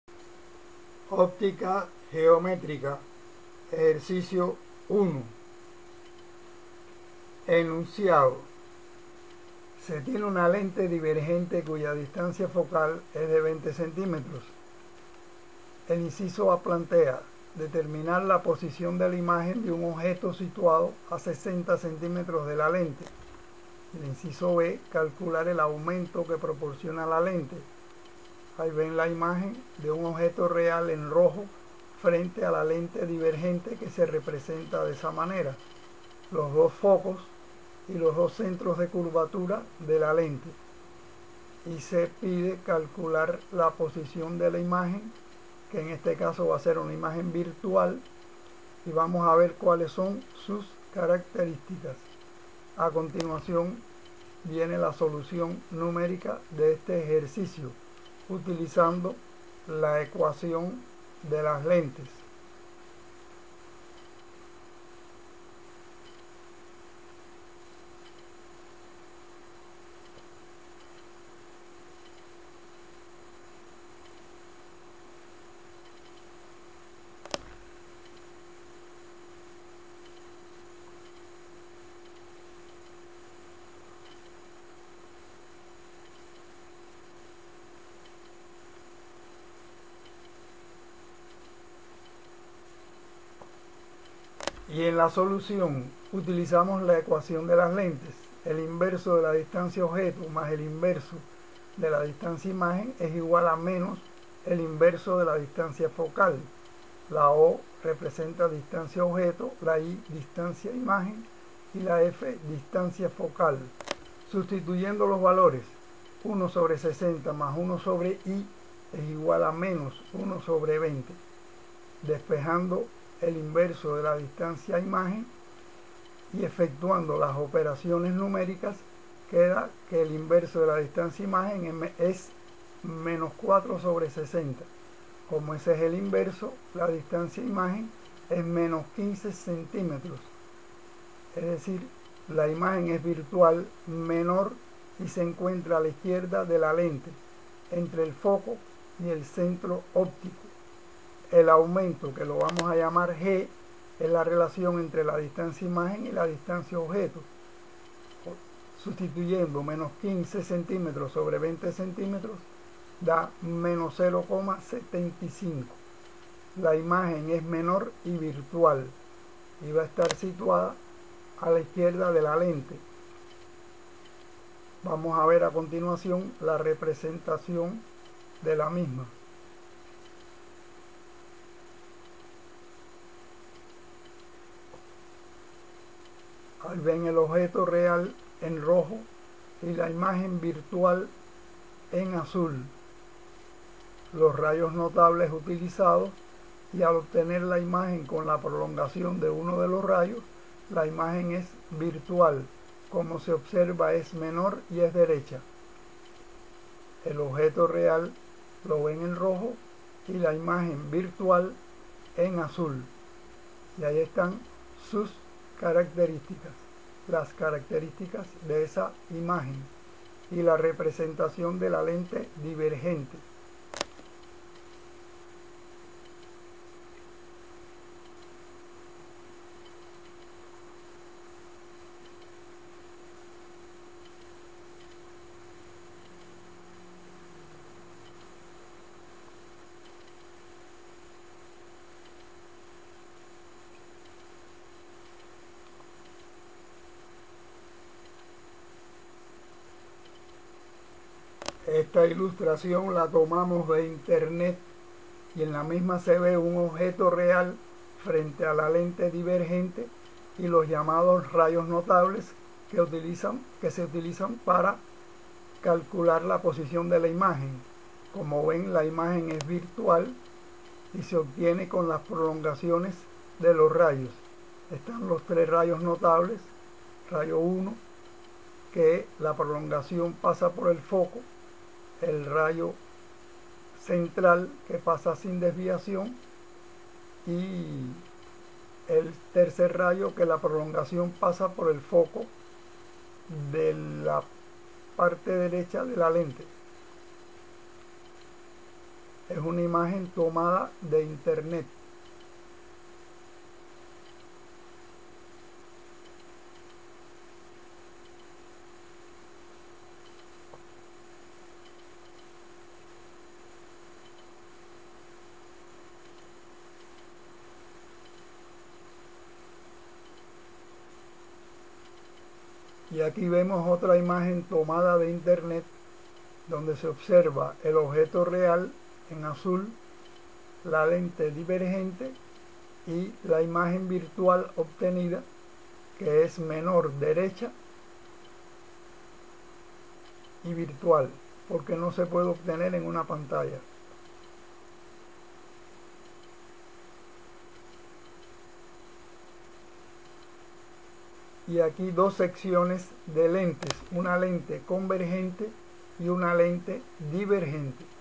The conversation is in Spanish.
Óptica geométrica, ejercicio 1. Enunciado. Se tiene una lente divergente cuya distancia focal es de 20 centímetros. El inciso A plantea determinar la posición de la imagen de un objeto situado a 60 centímetros de la lente. El inciso B, calcular el aumento que proporciona la lente. Ahí ven la imagen de un objeto real en rojo frente a la lente divergente que se representa de esa manera. Los dos focos y los dos centros de curvatura de la lente. Y se pide calcular la posición de la imagen, que en este caso va a ser una imagen virtual, y vamos a ver cuáles son sus características. A continuación viene la solución numérica de este ejercicio, utilizando la ecuación de las lentes. Y en la solución utilizamos la ecuación de las lentes. El inverso de la distancia objeto más el inverso de la distancia imagen es igual a menos el inverso de la distancia focal. La O representa distancia objeto, la I distancia imagen y la F distancia focal. Sustituyendo los valores, 1 sobre 60 más 1 sobre I es igual a menos 1 sobre 20. Despejando el inverso de la distancia imagen y efectuando las operaciones numéricas, queda que el inverso de la distancia imagen es menos 4 sobre 60. Como ese es el inverso, la distancia imagen es menos 15 centímetros. Es decir, la imagen es virtual menor y se encuentra a la izquierda de la lente, entre el foco y el centro óptico. El aumento, que lo vamos a llamar G, es la relación entre la distancia imagen y la distancia objeto. Sustituyendo menos 15 centímetros sobre 20 centímetros da menos 0,75. La imagen es menor y virtual y va a estar situada a la izquierda de la lente. Vamos a ver a continuación la representación de la misma. Ahí ven el objeto real en rojo y la imagen virtual en azul. Los rayos notables utilizados, y al obtener la imagen con la prolongación de uno de los rayos, la imagen es virtual. Como se observa, es menor y es derecha. El objeto real lo ven en rojo y la imagen virtual en azul. Y ahí están sus características, las características de esa imagen y la representación de la lente divergente. Esta ilustración la tomamos de internet y en la misma se ve un objeto real frente a la lente divergente y los llamados rayos notables que se utilizan para calcular la posición de la imagen. Como ven, la imagen es virtual y se obtiene con las prolongaciones de los rayos. Están los tres rayos notables. Rayo 1, que la prolongación pasa por el foco. El rayo central, que pasa sin desviación, y el tercer rayo, que la prolongación pasa por el foco de la parte derecha de la lente. es una imagen tomada de internet. Y aquí vemos otra imagen tomada de internet donde se observa el objeto real en azul, la lente divergente y la imagen virtual obtenida, que es menor derecha y virtual, porque no se puede obtener en una pantalla. Y aquí dos secciones de lentes, una lente convergente y una lente divergente.